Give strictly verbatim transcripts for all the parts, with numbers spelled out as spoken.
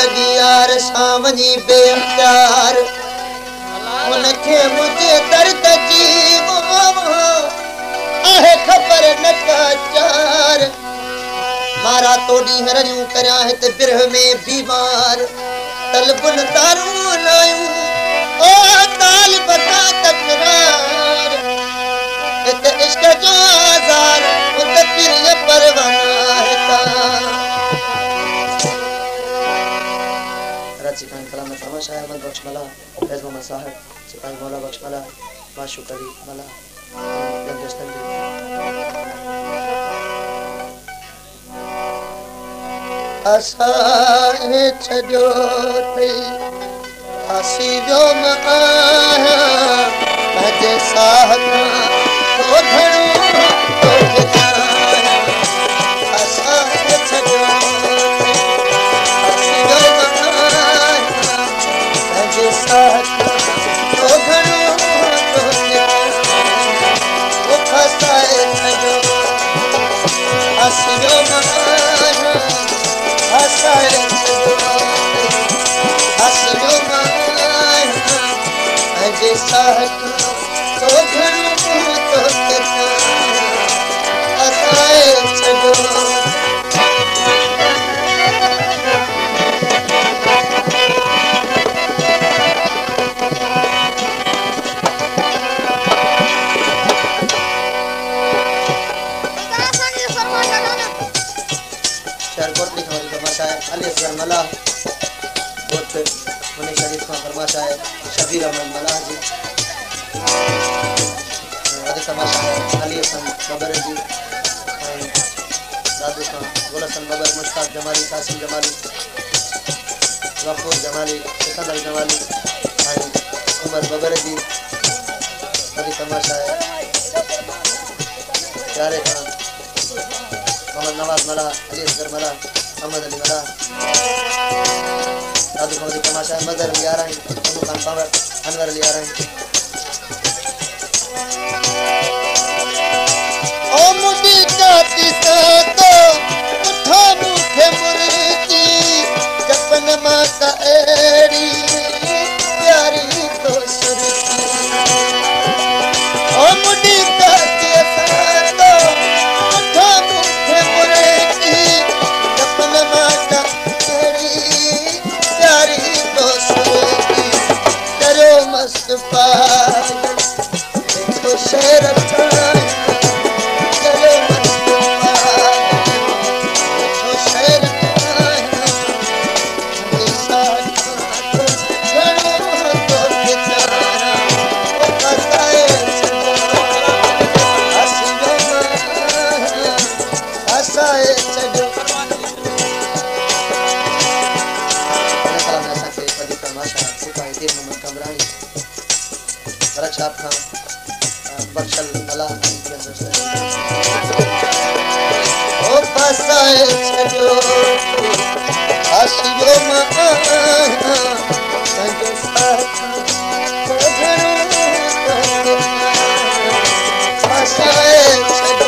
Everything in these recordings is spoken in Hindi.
लगी यार सावनी बेअख्तियार उनके मुझे दर्द जी आहे खबर न चार मारा तोड़ी हरियूं करया है ते बिरह में बीमार तलबुन दारू लायूं ओ ताल बता तकरार इत इश्क जो आजार उत प्रिय परवाना है ता राजी खान कलाम में फरमा शायर अहमद बख्श मला फैज मोहम्मद साहब सिपाही मौला बख्श मला माशूक अली मला गंजस्तान असाए छजो थई आसी जो माया मजे साथ तो धणो तो जाया असाए छजो आसी जो माया मजे साथ तो धणो तो जाया वो खसाए छजो आसी जो माया हसाए हसनो माया अजे साथ तो घणो तो तका हसाए छो अली असगर मला कोट मने शरीफ का फरमाशा है शबीर अहमद मला जी अदे तमाशा है अली हसन बबर जी दादू का गुलशन बबर मुश्ताक जमाली कासिम जमाली गफूर जमाली सिकंदर जमाली उमर बबर जी अदे तमाशा है प्यारे खान मोहम्मद नवाज मला अली असगर मला अहमद अली मला दादू का तमाशा मदर अली आ रहा है अनु खान पावर अनवर अली आ रहा है ओ मुझे जाती सा तो उठा मुझे मुर्गी जपन मां का एड़ी प्यारी तो सुरती ओ मुझे जाती सा तो उठा मुझे मुर्गी जपन मां का एड़ी प्यारी तो सुरती करो मुस्तफा देखो शेर अच्छा रक्षाप खान बख्शल मला ओ फसाए छजो आशियो माया संग साथ तो घणो फसाए छजो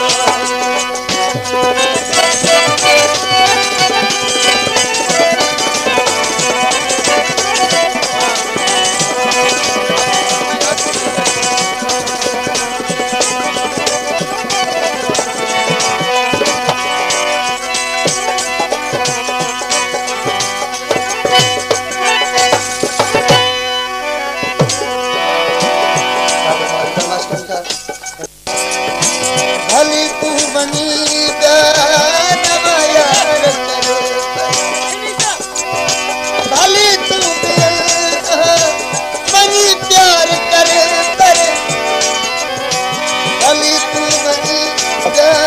Yeah.